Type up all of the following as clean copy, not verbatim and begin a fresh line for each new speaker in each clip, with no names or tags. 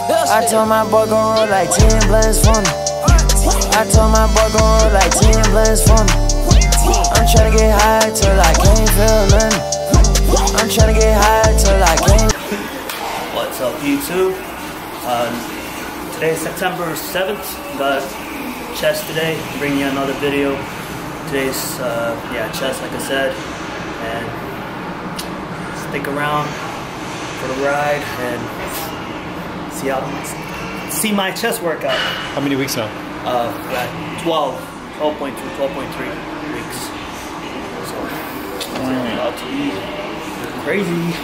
I told my boy gon' roll like 10 blunts for me. I told my boy gon' roll like 10 blunts for me. I'm tryna get high till I can't feel nothing. I'm tryna get high till I can't.
What's up, YouTube? Today is September 7th. Got chest today. Bringing you another video. Today's chest, like I said, and stick around for the ride and see my chest workout.
How many weeks now?
12.3 weeks. So it's about to be crazy.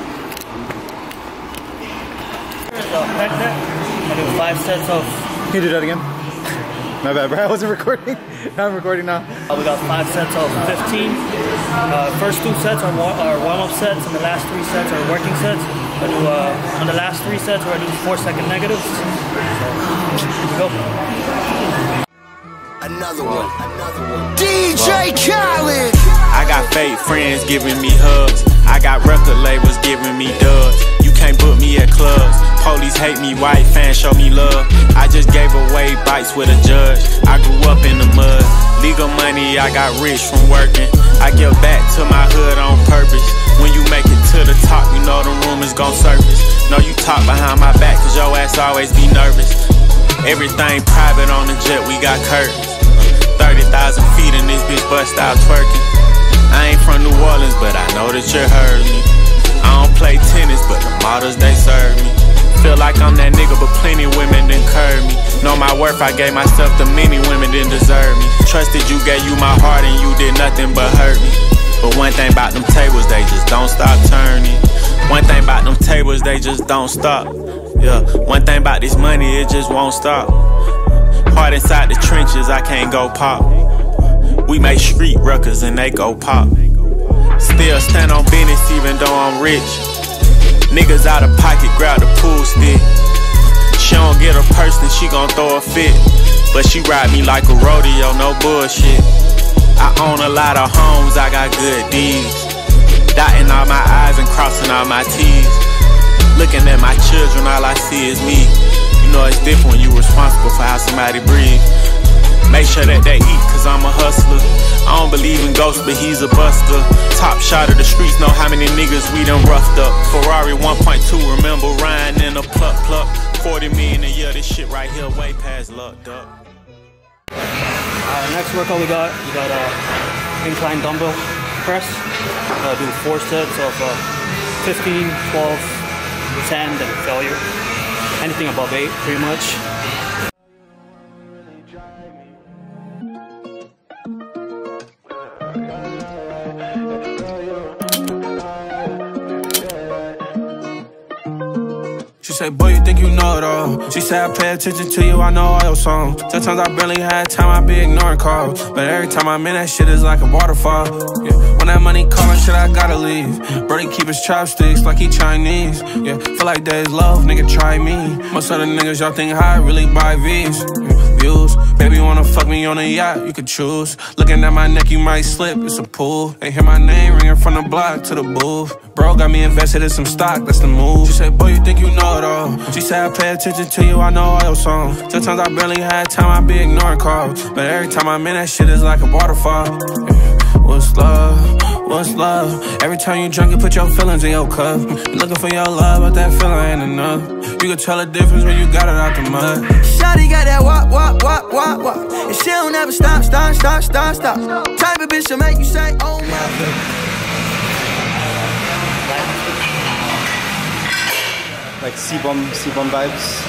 Back there, I do 5 sets of.
Can you do that again? My bad, bro. I wasn't recording. I'm recording now.
We got 5 sets of 15. First 2 sets are warm-up sets, and the last 3 sets are working sets. I do on the last 3 sets where I do 4-second negatives. So here we go.
Another one. DJ Khaled.
I got fake friends giving me hugs. I got record labels giving me dubs. You can't book me at clubs. Police hate me, white fans show me love. I just gave away bites with a judge. I grew up in the mud. Legal money, I got rich from working. I give back to my hood on purpose. When you make it to the top, you know the rumors gon' surface. Know you talk behind my back, cause your ass always be nervous. Everything private on the jet, we got curtains. 30,000 feet in this bitch bust out twerking. I ain't from New Orleans, but I know that you heard me. I don't play tennis, but the models, they serve me. Feel like I'm that nigga, but plenty women done curve me. Know my worth, I gave myself to many women didn't deserve me. Trusted you, gave you my heart, and you did nothing but hurt me. But one thing about them tables, they just don't stop turning. One thing about them tables, they just don't stop. Yeah, one thing about this money, it just won't stop. Hard inside the trenches, I can't go pop. We make street records and they go pop. Still stand on business even though I'm rich. Niggas out of pocket grab the pool stick. She don't get a purse then she gon' throw a fit. But she ride me like a rodeo, no bullshit. I own a lot of homes, I got good deeds. Dotting all my I's and crossing all my T's. Looking at my children, all I see is me. You know it's different when you responsible for how somebody breathes. Make sure that they eat, cause I'm a hustler. I don't believe in ghosts, but he's a buster. Top shot of the streets, know how many niggas we done roughed up. Ferrari 1.2, remember riding in a pluck. 40 million a year, this shit right here way past lucked up.
Next workout we got incline dumbbell press. Do 4 sets of 15, 12, 10, then failure. Anything above 8, pretty much.
She say, boy, you think you know it all. She say, I pay attention to you, I know all your songs. Sometimes I barely had time, I be ignoring calls. But every time I'm in, that shit is like a waterfall. Yeah. When that money calling, shit, I gotta leave. Brody keep his chopsticks like he Chinese. Yeah, feel like there's love, nigga, try me. Most other niggas, y'all think high, really buy V's. Views, baby, you wanna fuck me on a yacht, you could choose. Looking at my neck, you might slip, it's a pool. They hear my name ringing from the block to the booth. Bro got me invested in some stock, that's the move. She said, boy, you think you know it all. She said, I pay attention to you, I know all your songs. Sometimes I barely had time, I be ignoring calls. But every time I'm in, that shit is like a waterfall. What's love? What's love? Every time you drunk, you put your feelings in your cup. You looking for your love, but that feeling ain't enough. You can tell the difference when you got it out the mud.
Shawty got that walk. And she don't ever stop. Type of bitch to make you say, oh my.
Like C-bomb vibes.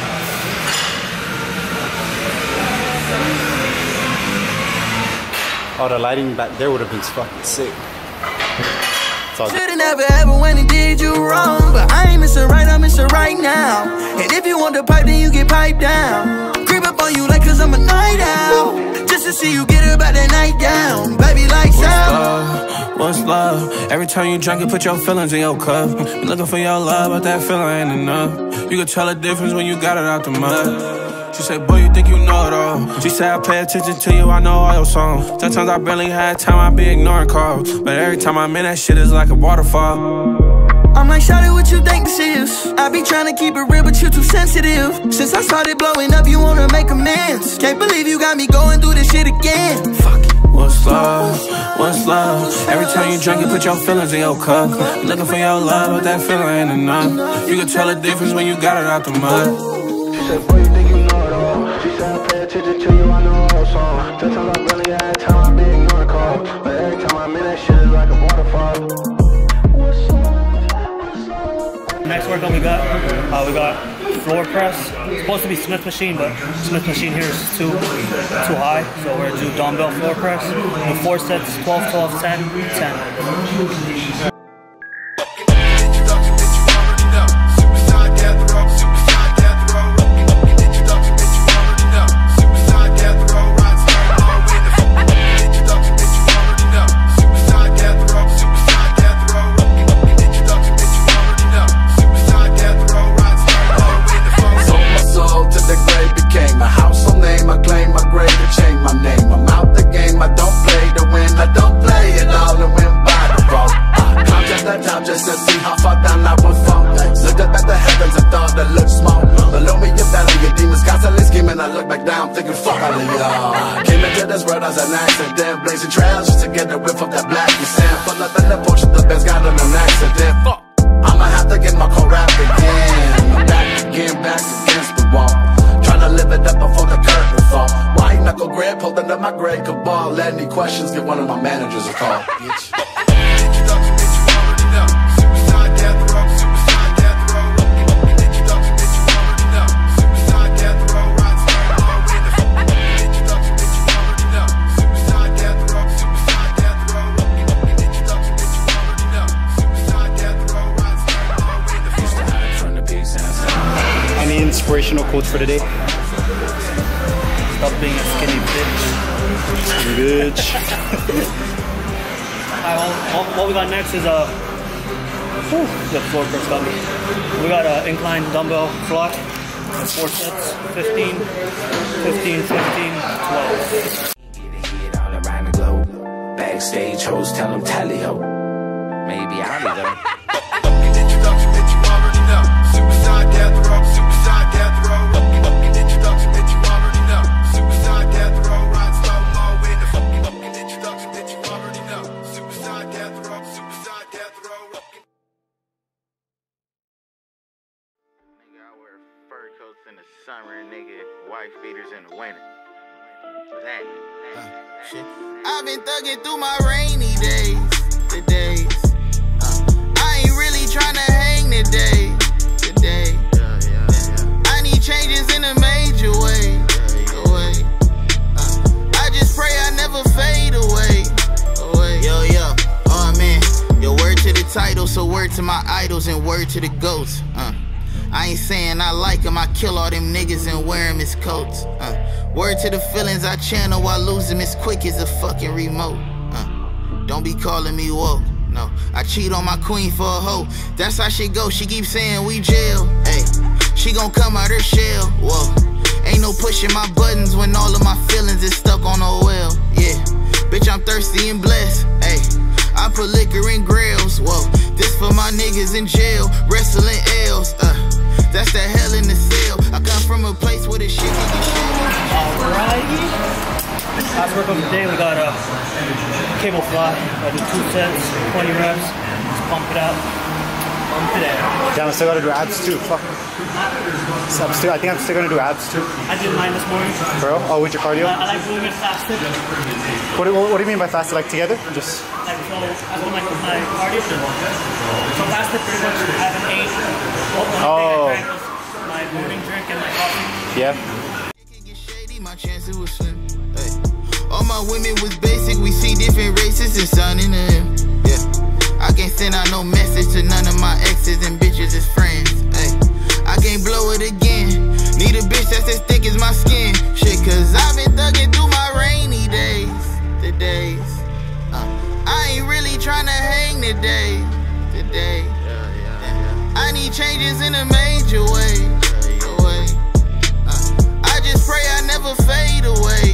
Oh, the lighting back there would have been fucking sick.
Should've never ever went and did you wrong, but I ain't missing right, I'm missing right now. And if you want to pipe, then you get piped down. Creep up on you like cause I'm a night owl, just to see you get about that night down. Baby, lights out.
What's love? Every time you drunk, you put your feelings in your cup. You looking for your love, but that feeling ain't enough. You can tell the difference when you got it out the mud. She said, boy, you think you know it all. She said, I pay attention to you, I know all your songs. Sometimes I barely had time, I be ignoring calls. But every time I'm in, that shit is like a waterfall.
I'm like, shout it, what you think this is? I be trying to keep it real, but you're too sensitive. Since I started blowing up, you wanna make amends. Can't believe you got me going through this shit again. Fuck it.
What's love? What's love? Every time you drink, you put your feelings in your cup. Looking for your love, but that feeling ain't enough. You can tell the difference when you got it out the mud.
She said, boy, you think you know it all. She said, I pay attention to you, I know all songs. Sometimes I really had time, I be ignoring calls. But every time I'm in that shit, it's like a waterfall.
Next workout we got floor press. It's supposed to be Smith machine, but Smith machine here is too high, so we're gonna do dumbbell floor press. The 4 sets, 12, 12, 10, 10.
Any questions, give one of my managers a call.
Any inspirational quotes for today?
Stop being a skinny bitch.
Bitch.
What we got next is the floor press got me. We got an incline dumbbell squat, 4 sets, 15, 15, 15, 12.
All around the globe. Backstage hoes tell them tally ho. Maybe I'll be there.
In the summer, nigga, wife beaters in the winter.
Shit. I've been thugging through my rainy days, the days. I ain't really trying to hang today, today. I need changes in a major way, I just pray I never fade away. Yo, oh man, yo, word to the title, so word to my idols and word to the ghosts. I ain't saying I like him, I kill all them niggas and wear him as coats. Word to the feelings I channel while losing as quick as a fucking remote. Don't be calling me woke, no. I cheat on my queen for a hoe, that's how she go, she keeps saying we jail. Hey, she gon' come out her shell, whoa. Ain't no pushing my buttons when all of my feelings is stuck on oil, yeah. Bitch, I'm thirsty and blessed, hey. I put liquor in grills, whoa. This for my niggas in jail, wrestling L's, that's the hell in the cell. I come from a place where the shit can get shit.
Alrighty. Last work of the day, we got a cable fly. I do 2 sets, 20 reps. Just pump it out. Pump it out.
Damn, I still gotta do abs too. Fuck. So I think I'm still gonna do abs too.
I did mine this morning.
Bro? Oh, with your cardio?
I like doing it fasted.
What do you mean by fasted? Like together? Just.
Like, so I do my cardio. So fasted pretty much I haven't ate.
Oh.
My morning drink and my coffee.
Yeah.
My chances was slim. Hey. All my women was basic. We see different races and signing them. Yeah. I can't send out no message to none of my exes and bitches as friends. Hey. I can't blow it again. Need a bitch that's as thick as my skin. Shit, cause I've been thugging through my rainy days. The days. I ain't really trying to hang today. Today. I need changes in a major way. I just pray I never fade away.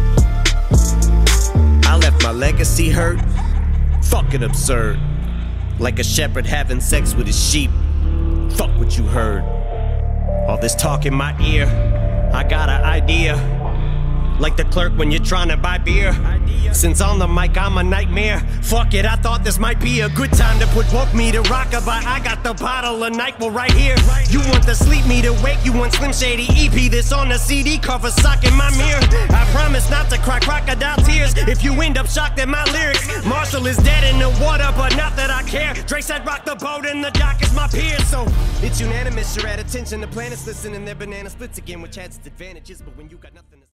I left my legacy hurt, fucking absurd. like a shepherd having sex with his sheep. Fuck what you heard. All this talk in my ear, I got an idea. Like the clerk when you're trying to buy beer. Since on the mic I'm a nightmare. Fuck it, I thought this might be a good time to put woke me to rockabye. I got the bottle of NyQuil right here. You want the sleep me to wake, you want Slim Shady EP. This on the CD cover sock in my mirror. I promise not to cry crocodile tears if you end up shocked at my lyrics. Marshall is dead in the water, but not that I care. Dre said rock the boat and the dock is my peer. So it's unanimous, you're at attention. The planets listening, their banana splits again, which has its advantages. But when you got nothing to